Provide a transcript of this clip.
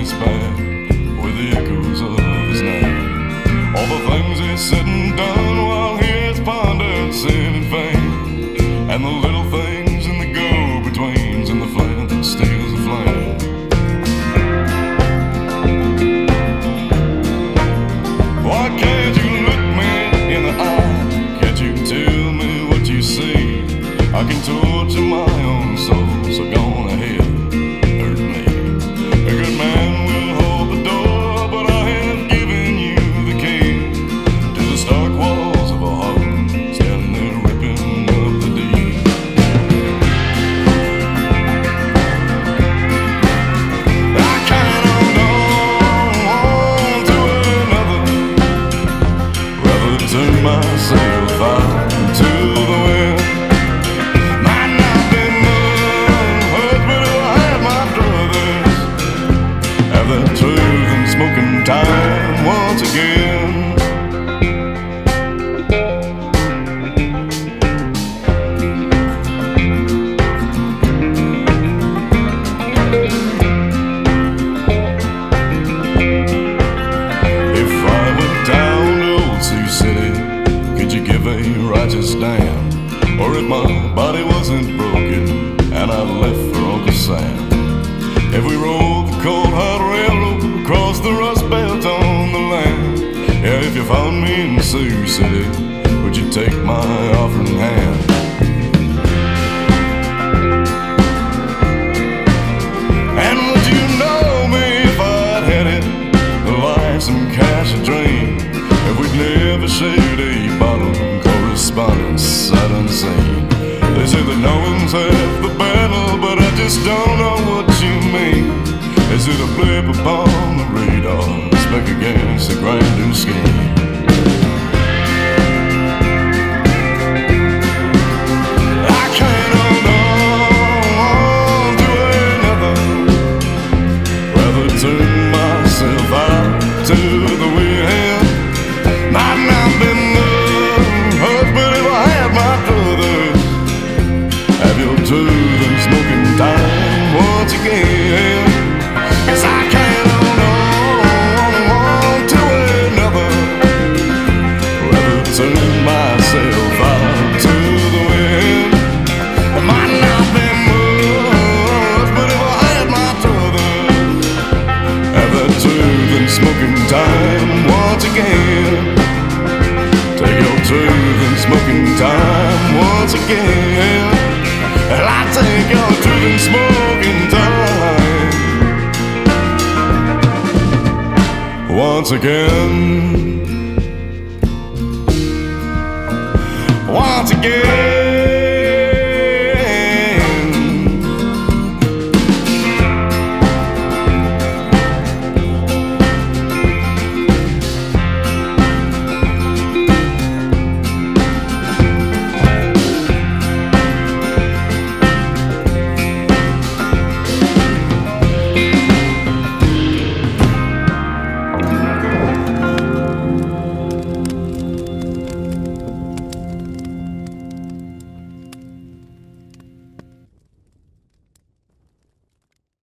his back with the echoes of his name. All the things he said and done while he has pondered sin and fame, and the little things in the go-betweens and the flint that steals the flame. Why can't you look me in the eye? Can't you tell me what you see? I can torture my own soul, so go on ahead, hurt me. A good man will hold the door, but I have given you the key to the stark walls of a heart, standing there ripping up the deed. I can't hold on to another, rather turn myself out to the wind. Smoking time once again. If I went down to old Sioux City, could you give a righteous damn? Or if my body wasn't broken and I left for Uncle Sam? If we rode the cold hard railroad across the rust belt on the land, yeah, if you found me in Sioux City, would you take my offering hand? And would you know me if I'd had it, the life, some cash, a dream? If we'd never shared a bottle, correspondence sight unseen. They say that no one's half the battle, but I just don't know what you mean. Is it a blip upon the radar, speck against a grander scheme? I can't hold on to another, rather turn myself out to the wind. Might not be the husband if I had my druthers. Have your tooth and smoking time once again. 'Cause I can't hold on to another, rather turn myself out to the wind. It might not be much, but if I had my druthers, have that tooth and smoking time once again. Take your tooth and smoking time once again. And I take your tooth and smoking time once again.